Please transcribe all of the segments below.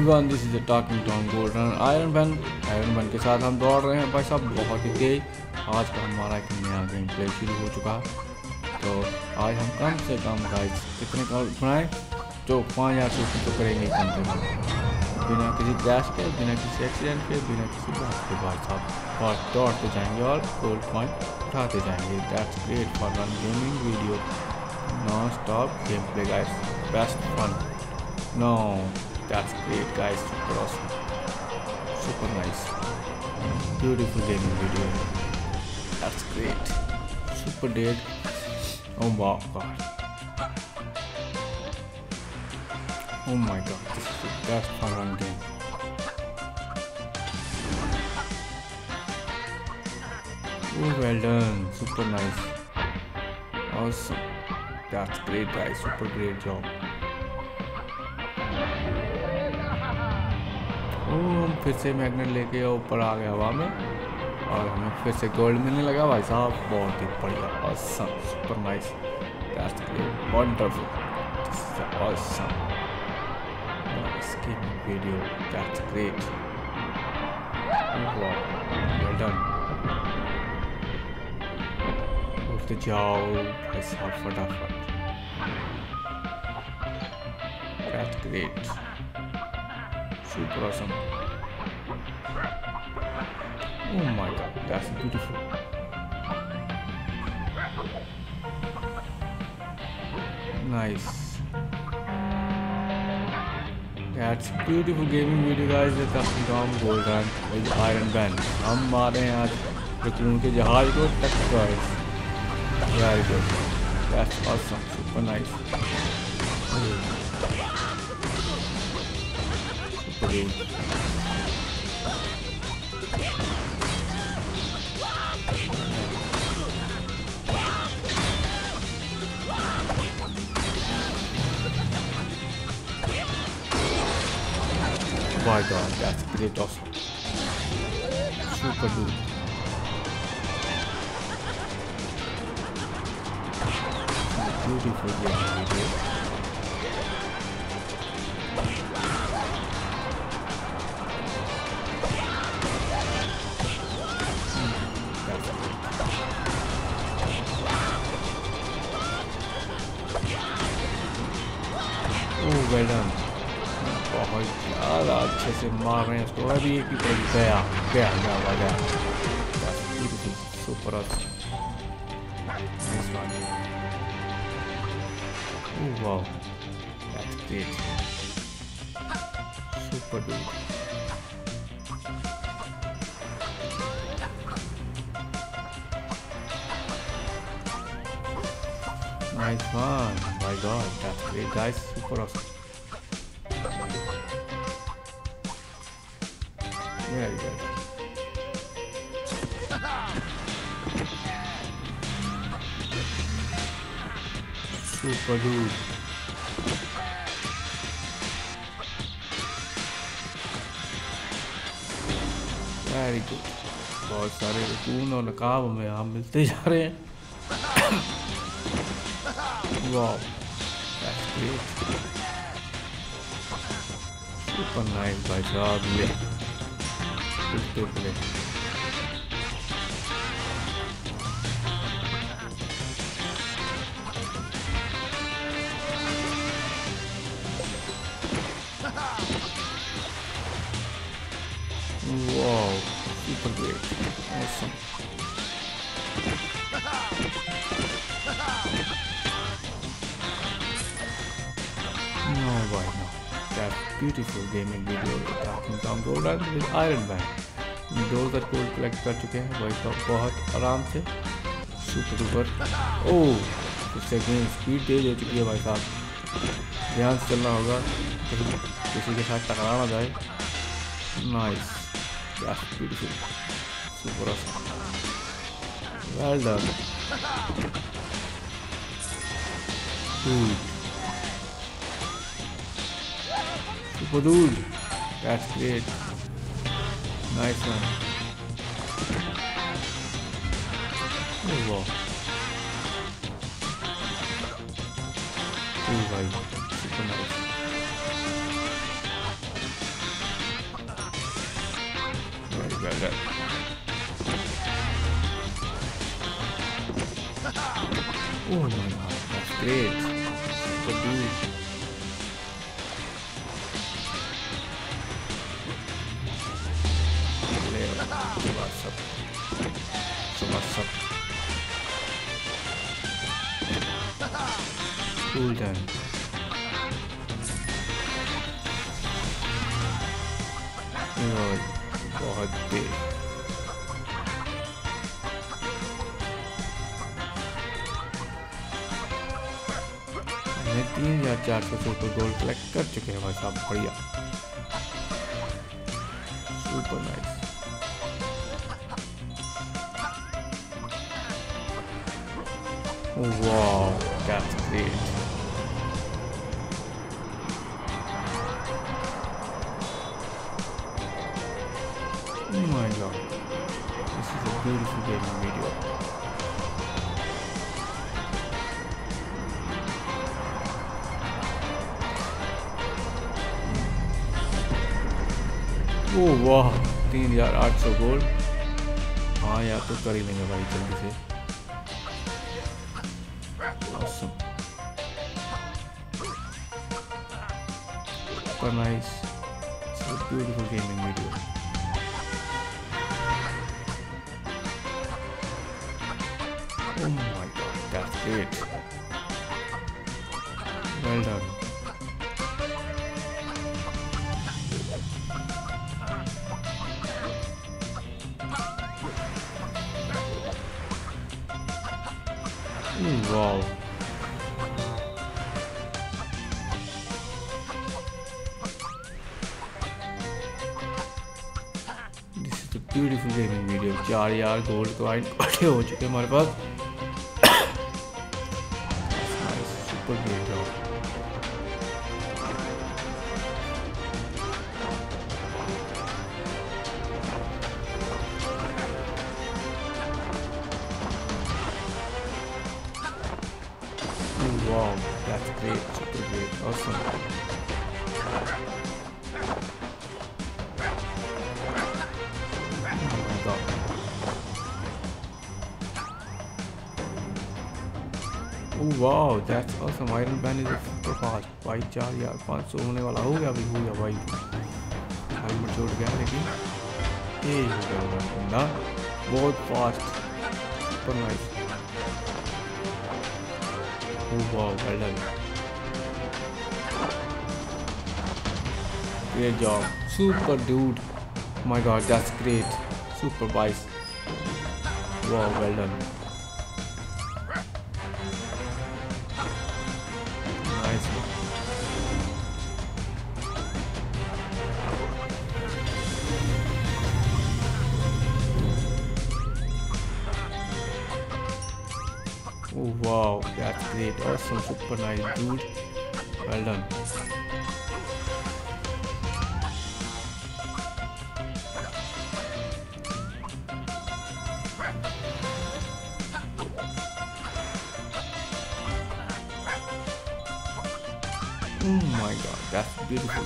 Everyone, this is the talking Tom golden Iron Man के साथ हम दौड़ रहे हैं भाई साहब बहुत ही तेज। आज का हमारा एक नया गेम प्ले शुरू हो चुका। तो आज हम कम से कम गाइस कितने का बनाए जो 5000 से ऊपर तो करेंगे कम से कम, बिना किसी क्रैश के, बिना किसी एक्सीडेंट के, बिना किसी बात के भाई साहब। और दौड़ते जाएंगे और गोल्ड पॉइंट उठाते जाएंगे। That's great for one gaming video, non stop game play guys, best fun. No that's great guys, super awesome, super nice, beautiful gaming video, that's great, super dead, oh my god, oh my god, this is the best fun run game. Oh well done, super nice, awesome, that's great guys, super great job. हम फिर से magnet लेके ऊपर आ गए हवा में और हमें फिर से गोल्ड मिलने लगा भाई साहब। बहुत ही बढ़िया, awesome, super nice, that's great, wonderful, this is awesome, nice gaming video, that's great, वाह, वेल डन। उठते जाओ भाई साहब फटाफट, that's great, super awesome, oh my god, that's beautiful, nice, that's beautiful gaming video guys. The Captain Tom Golden with Iron Man, हम मारे हैं आज रकून के जहाज को टक्कर, very good, that's awesome, super nice, game. My god, that's great, awesome, super dude, beautiful game video. Well done, बहुत ज़्यादा अच्छे से मार रहे हैं उसको। अभी एक ही गया गया गया गया, super awesome, wow, that's great, super dude, nice one, my god, that's great guys, super awesome, very good, super dude, very good। बहुत सारे रकून और नकाब हमें यहाँ मिलते जा रहे हैं। Wow, that's great, super nice भाई साहब, ये good play, wow, super great, awesome, no boy, no, that beautiful gaming video Talking Tom Golden with Iron Man। दोस्त गोल्ड कलेक्ट कर चुके हैं भाई साहब बहुत आराम से, सुपर डुपर। ओह, उससे गेम स्पीड तेज हो चुकी है भाई साहब, ध्यान से चलना होगा किसी के साथ टकरा ना जाए। Nice, that's beautiful, super awesome, well done, super dude, that's great, nice one, oh wow, oh भाई, super nice, Well done. Oh my god, that's great. Super dude. What's up? So what's up? Cool done. बहुत तेज हमने 3400 gold collect कर चुके हैं भाई साहब बढ़िया super nice wow that's great Oh my god, this is a beautiful gaming video. Oh wow, 3800 gold हाँ यार तो कर ही लेंगे भाई जल्दी से awesome. Super nice. It's a beautiful gaming video. Oh my god, that's great. Well done. Wow. This is a beautiful gaming video. 4 यार gold coin इकट्ठे हो चुके हमारे पास Super great job. Oh, wow, that's great, super great, awesome. Oh my god. Oh wow, that's awesome. Iron Man is super fast. भाई 4 यार 500 होने वाला हो गया भाई भाई में छोड़ गया लेकिन ये हो गया बंदा बहुत fast super nice Oh wow, well done. Great job. Super dude. Oh my god, that's great. Super wise. Wow, well done. Nice. Oh wow, that's great. Awesome, super nice dude. Well done. Oh my god, that's beautiful.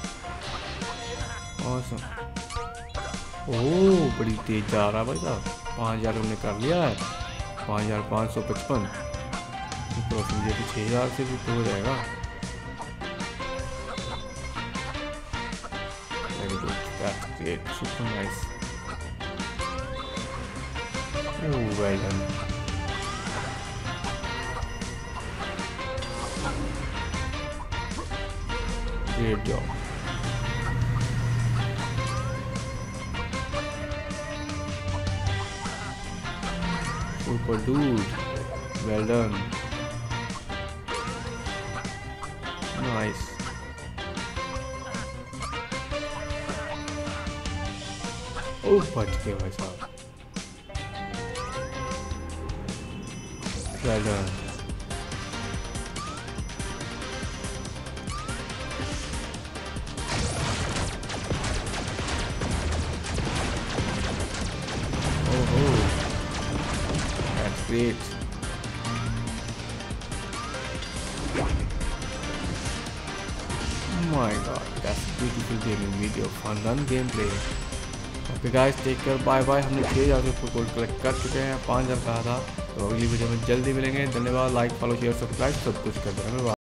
Awesome. Oh, बड़ी तेज जा रहा है भाई साहब 5000 हमने कर लिया है 5555 तो मुझे भी 6000 से भी तो हो जाएगा Very good, that's great, super nice. Oh, well done. Great job. Super dude. Well done. Nice. Oh, बच गए भाई साहब. Well done. Great. Oh my god, that's a beautiful gaming video. Fun done gameplay. Okay guys, take care, bye bye. हमने 6000 से gold collect कर चुके हैं, 5000 कहा था। तो अगली वीडियो में जल्दी मिलेंगे। धन्यवाद। लाइक, फॉलो, शेयर, सब्सक्राइब सब कुछ कर देना।